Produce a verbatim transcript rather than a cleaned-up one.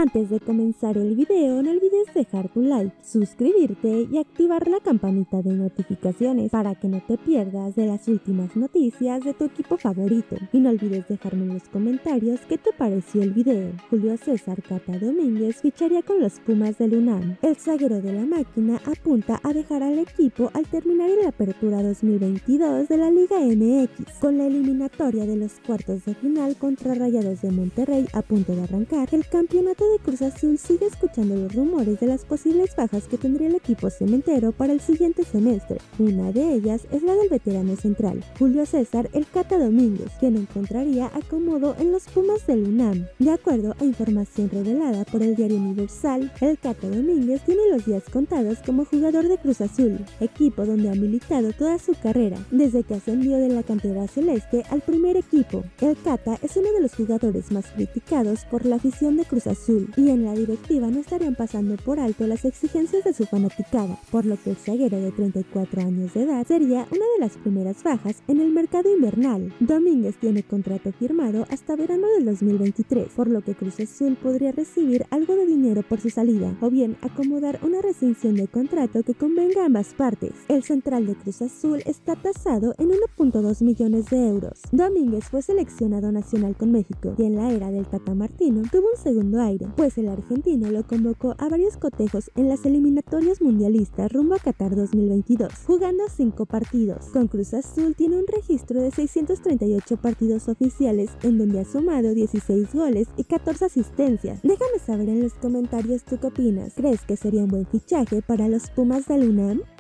Antes de comenzar el video, no olvides dejar tu like, suscribirte y activar la campanita de notificaciones para que no te pierdas de las últimas noticias de tu equipo favorito. Y no olvides dejarme en los comentarios qué te pareció el video. Julio César Cata Domínguez ficharía con los Pumas del UNAM. El zaguero de la máquina apunta a dejar al equipo al terminar en la apertura dos mil veintidós de la Liga M X. Con la eliminatoria de los cuartos de final contra Rayados de Monterrey a punto de arrancar, el campeonato de Cruz Azul sigue escuchando los rumores de las posibles bajas que tendría el equipo cementero para el siguiente semestre. Una de ellas es la del veterano central, Julio César El Cata Domínguez, quien encontraría acomodo en los Pumas del UNAM. De acuerdo a información revelada por el diario Universal, El Cata Domínguez tiene los días contados como jugador de Cruz Azul, equipo donde ha militado toda su carrera, desde que ascendió de la cantera celeste al primer equipo. El Cata es uno de los jugadores más criticados por la afición de Cruz Azul, y en la directiva no estarían pasando por alto las exigencias de su fanaticada, por lo que el zaguero de treinta y cuatro años de edad sería una de las primeras bajas en el mercado invernal. Domínguez tiene contrato firmado hasta verano del dos mil veintitrés, por lo que Cruz Azul podría recibir algo de dinero por su salida, o bien acomodar una rescisión de contrato que convenga a ambas partes. El central de Cruz Azul está tasado en uno punto dos millones de euros. Domínguez fue seleccionado nacional con México, y en la era del Tata Martino tuvo un segundo aire, pues el argentino lo convocó a varios cotejos en las eliminatorias mundialistas rumbo a Qatar dos mil veintidós, jugando cinco partidos. Con Cruz Azul tiene un registro de seiscientos treinta y ocho partidos oficiales, en donde ha sumado dieciséis goles y catorce asistencias. Déjame saber en los comentarios tú qué opinas. ¿Crees que sería un buen fichaje para los Pumas del UNAM?